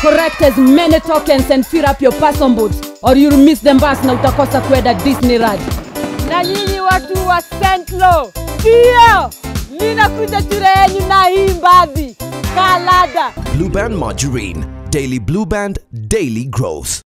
Collect as many tokens and fill up your person boots, or you'll miss the bus na utakosa kwenda Disneyland. Na nyinyi watu wa Centlo, ndio ninakuja ture yenu na hii mbadhi Kalada. Blue Band Margarine, Daily Blue Band, Daily Growth.